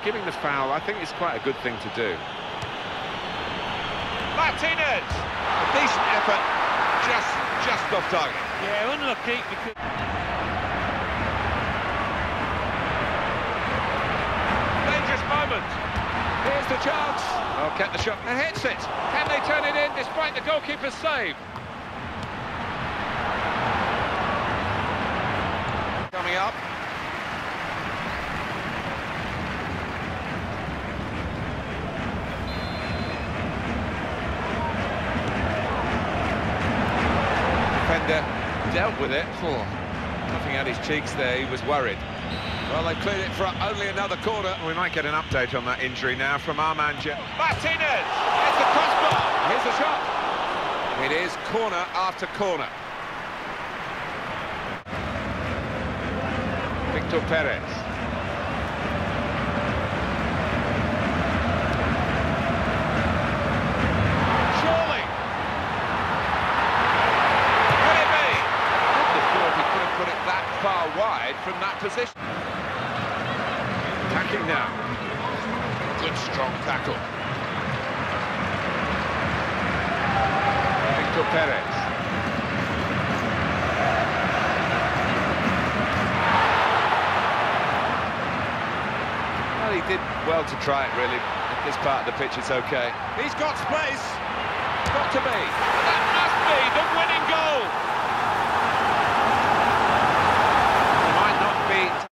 giving the foul, I think, is quite a good thing to do. Martinez! A decent effort, just off target. Yeah, unlucky because... Dangerous moment. Here's the chance. Oh, kept the shot and hits it. Can they turn it in despite the goalkeeper's save? Coming up. Defender dealt with it. Nothing at his cheeks there, he was worried. Well, they cleared it for only another corner. We might get an update on that injury now from our manager. Martinez! It's the crossbar! Here's the shot! It is corner after corner. Victor Perez. Surely! Can it be? I would have thought he could have put it that far wide from that position. Attacking now. Good strong tackle. Victor Perez. Well, he did well to try it, really. At this part of the pitch, it's okay. He's got space. Got to be. That must be the winning goal.